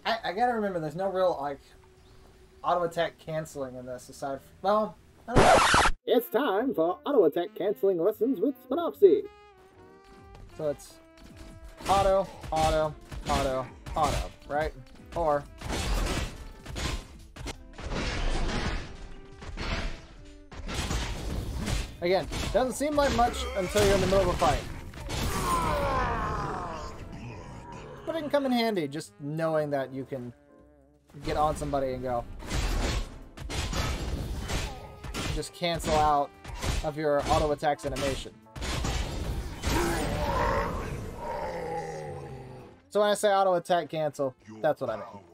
I gotta remember, there's no real, like, auto-attack canceling in this, aside from, well, I don't know. It's time for auto-attack canceling lessons with Spanopsy. So it's auto, auto, auto, auto, right? Or again, doesn't seem like much until you're in the middle of a fight. But it can come in handy, just knowing that you can get on somebody and go. Just cancel out of your auto attack's animation. So when I say auto attack cancel, that's what I mean.